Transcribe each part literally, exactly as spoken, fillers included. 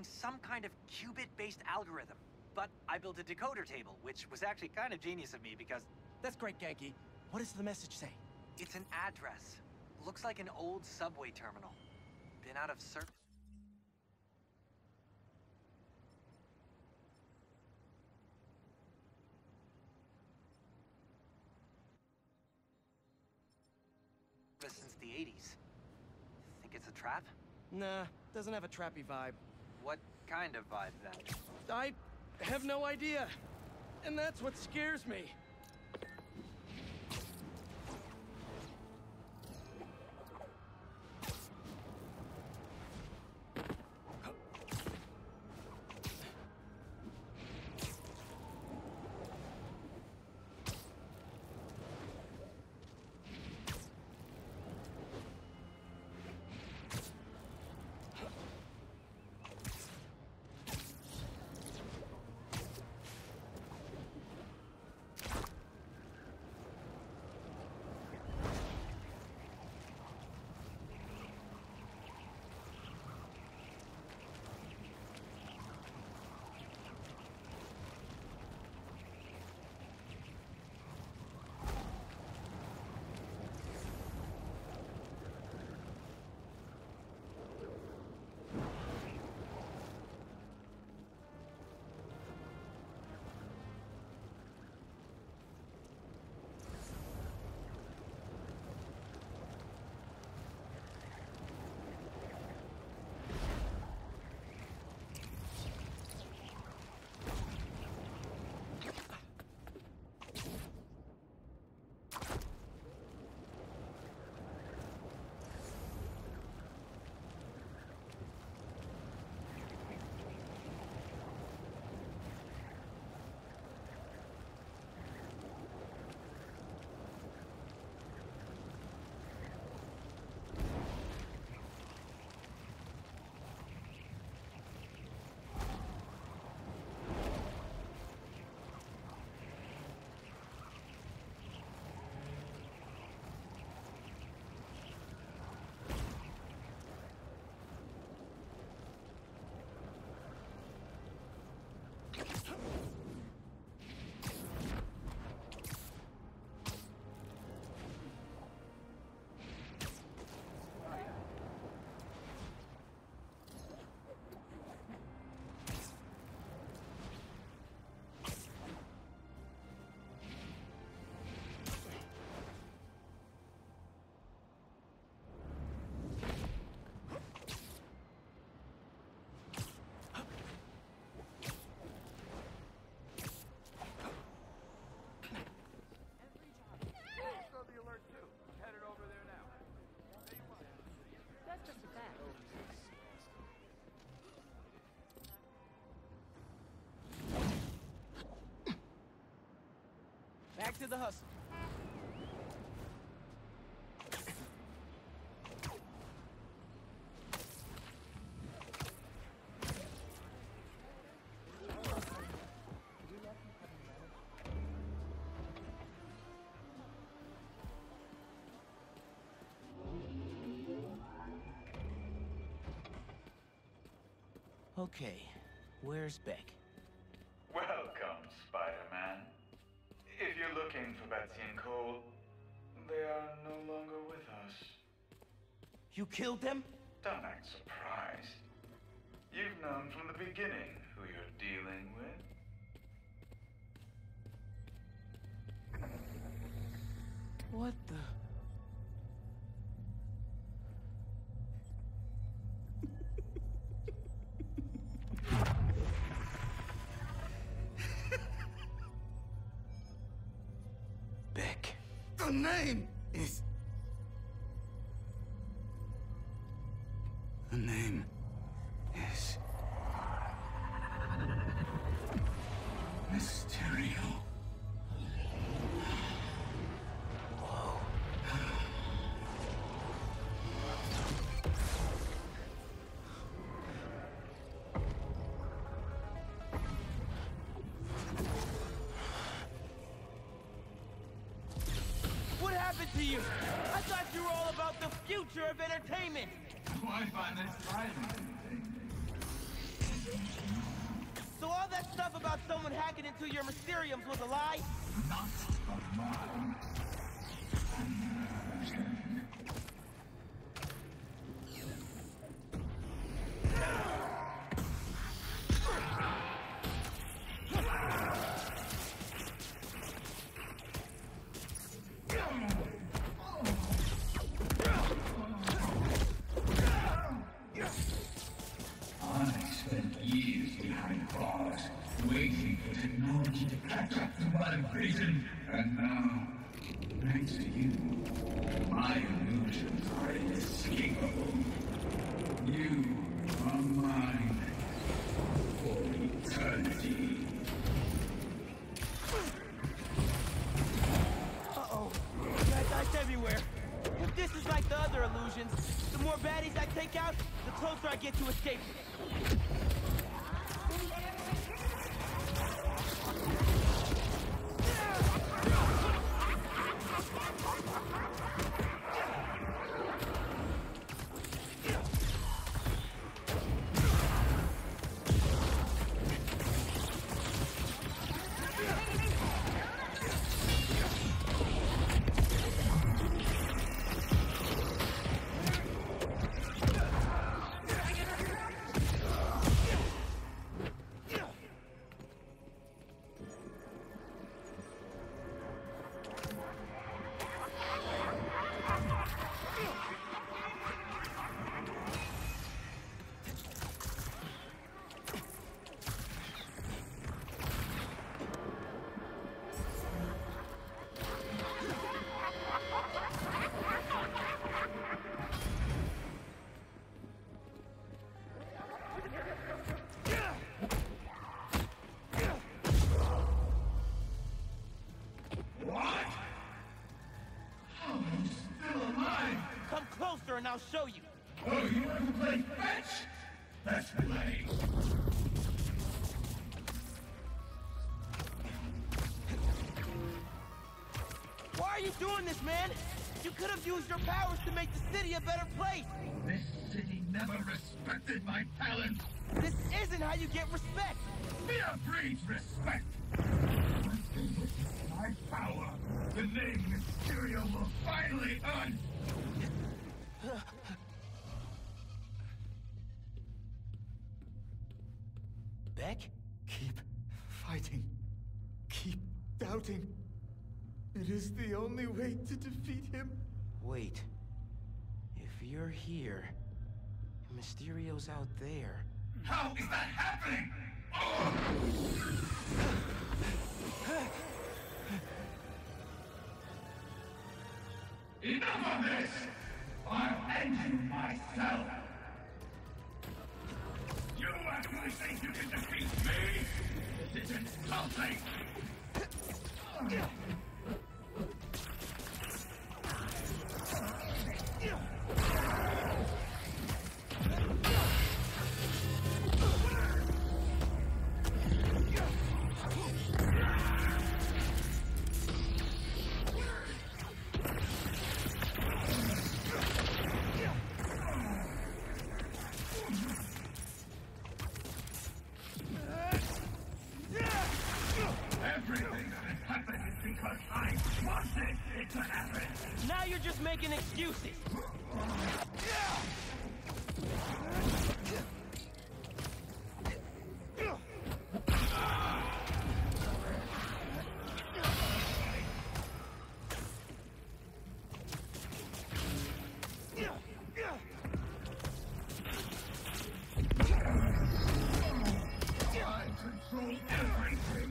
some kind of qubit-based algorithm. But I built a decoder table, which was actually kind of genius of me because... That's great, Genki. What does the message say? It's an address. Looks like an old subway terminal. Been out of service since the eighties. Think it's a trap? Nah, doesn't have a trappy vibe. What kind of vibe, then? I have no idea. And that's what scares me. Back to the hustle. Okay, where's Beck? Welcome, Spider-Man. If you're looking for Betsy and Cole, they are no longer with us. You killed them? Don't act surprised. You've known from the beginning who you're dealing with. What the... Beck. The name is... The name is... Mysterio. Whoa. What happened to you? I thought you were all about the future of entertainment! Why find that surprising? hacking into your Mysteriums was a lie? Not of mine. Waiting for technology to catch up to my vision, and now, thanks to you, my illusions are inescapable. You are mine for eternity. Uh-oh. Bad guys everywhere. If this is like the other illusions, the more baddies I take out, the closer I get to escaping. And I'll show you. Oh, you want to play fetch? Let's play. Why are you doing this, man? You could have used your powers to make the city a better place. This city never respected my talents. This isn't how you get respect. Fear breeds respect. My power, the name Mysterio will finally earn. Beck? Keep fighting. Keep doubting. It is the only way to defeat him. Wait. If you're here, Mysterio's out there. How is that happening? Enough of this! I'll end you myself! You actually think you can defeat me? This is insulting! Everything that happened is because I wanted it to happen! Now you're just making excuses. I control everything!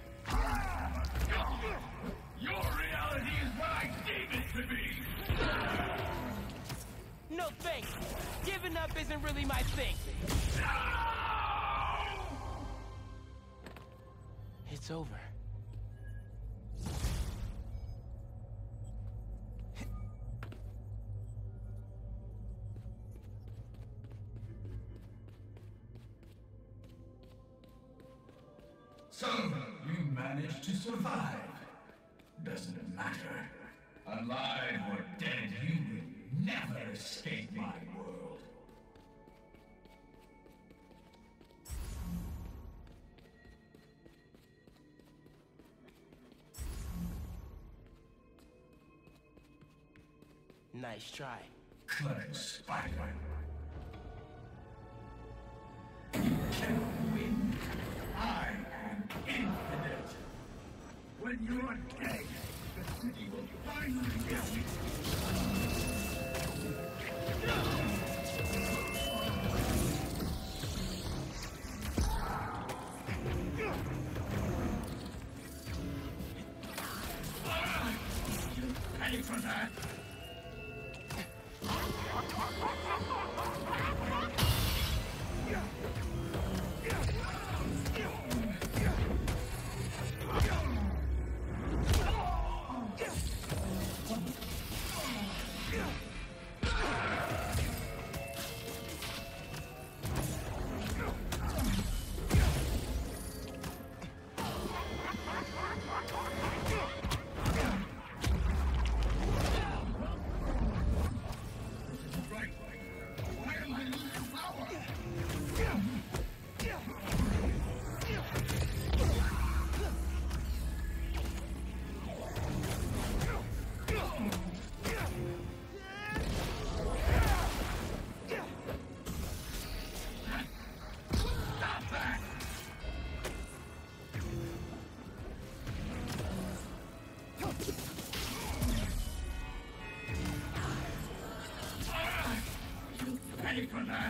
Your reality is what I deem it to be! No thanks. Giving up isn't really my thing. It's over. So, you managed to survive. Doesn't matter. Alive or dead, you will never escape my world. Nice try. Clever spider. You cannot win. I am infinite. When you're dead, the city will finally get me. You pay for that. Pay for that.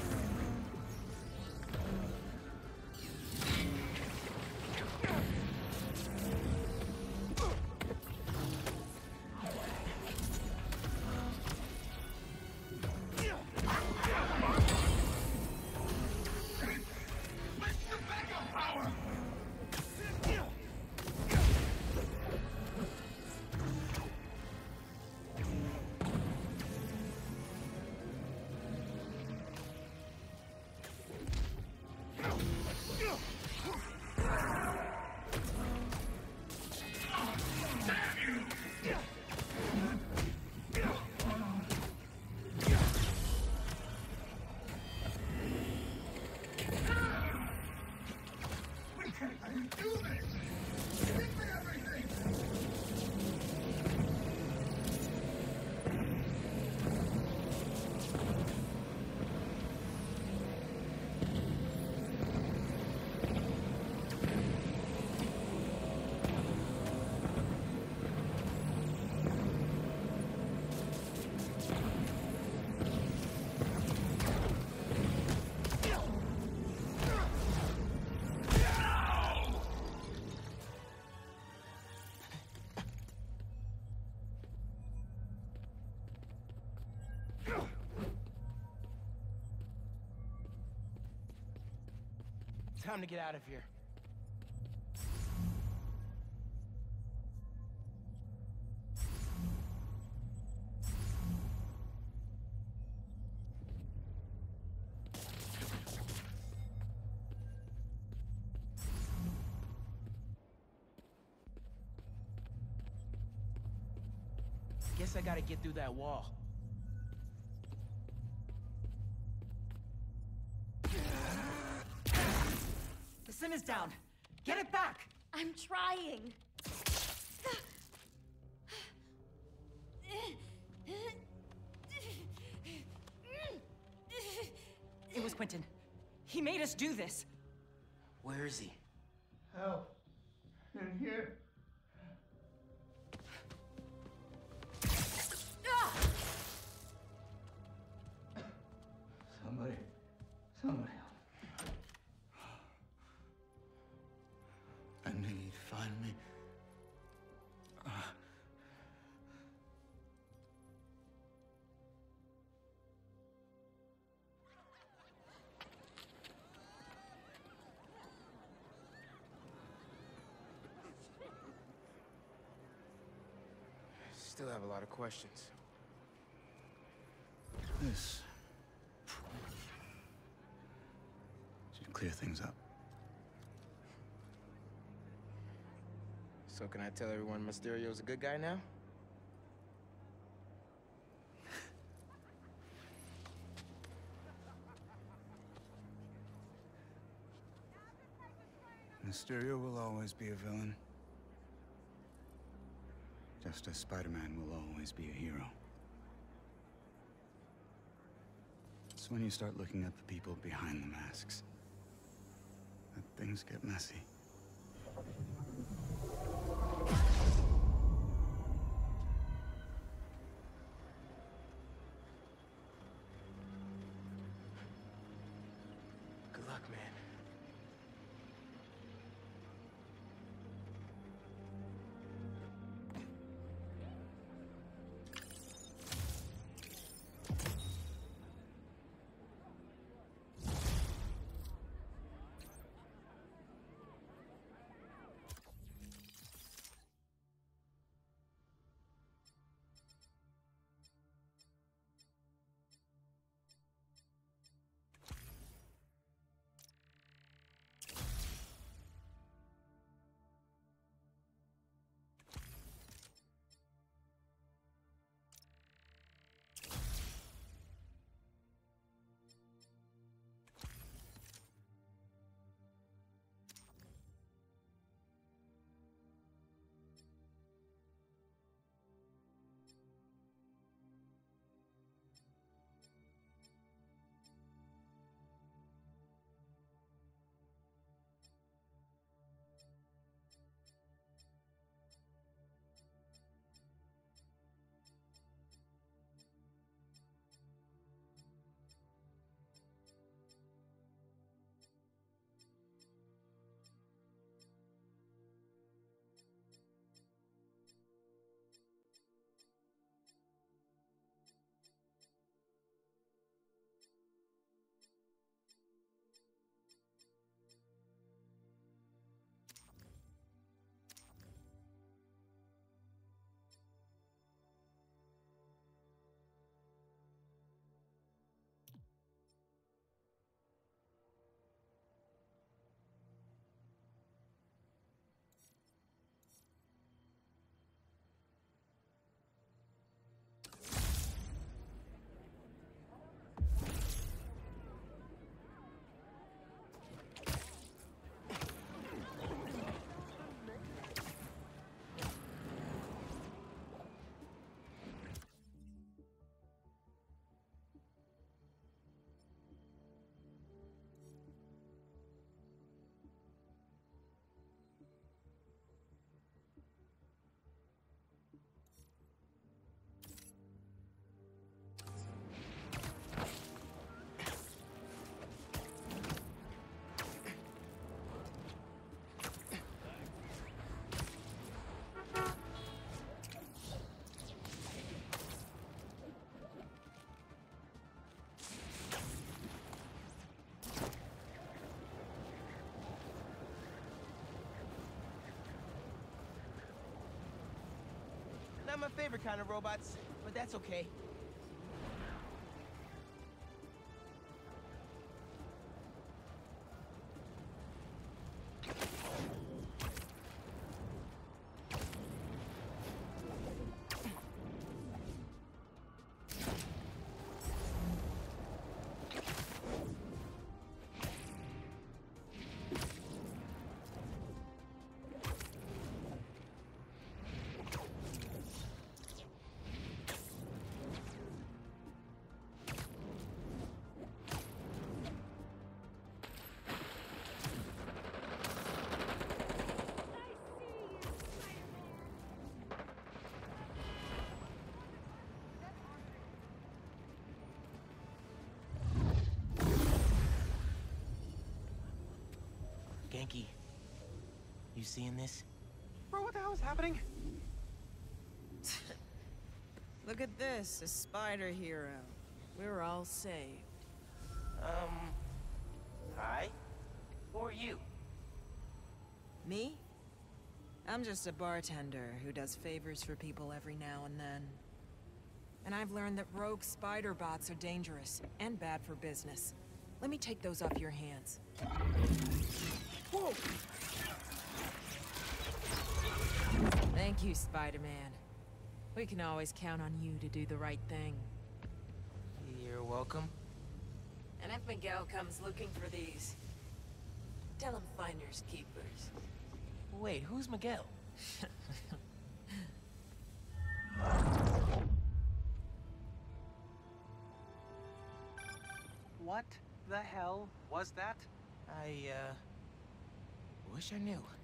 Time to get out of here. Guess I gotta get through that wall. The sim is down. Get it back! I'm trying. It was Quentin. He made us do this. Where is he? Help. In here. Somebody. Somebody. I knew you'd find me. Uh. Still have a lot of questions. This should clear things up. So can I tell everyone Mysterio's a good guy now? Mysterio will always be a villain. Just as Spider-Man will always be a hero. It's when you start looking at the people behind the masks that things get messy. Good luck, man. Not my favorite kind of robots, but that's okay. Genki, you seeing this? Bro, what the hell is happening? Look at this, a spider hero. We're all saved. Um, hi? Who are you? Me? I'm just a bartender who does favors for people every now and then. And I've learned that rogue spider bots are dangerous and bad for business. Let me take those off your hands. Whoa! Thank you, Spider-Man. We can always count on you to do the right thing. You're welcome. And if Miguel comes looking for these, tell him finders keepers. Wait, who's Miguel? What the hell was that? I, uh... wish I knew.